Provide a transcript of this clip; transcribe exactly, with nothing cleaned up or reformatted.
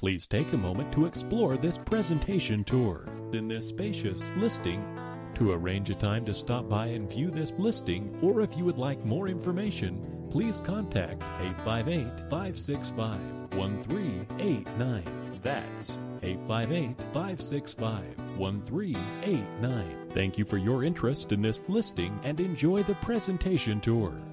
Please take a moment to explore this presentation tour. In this spacious listing, to arrange a time to stop by and view this listing, or if you would like more information, please contact eight five eight, five six five, one three eight nine. That's eight five eight, five six five, one three eight nine. Thank you for your interest in this listing and enjoy the presentation tour.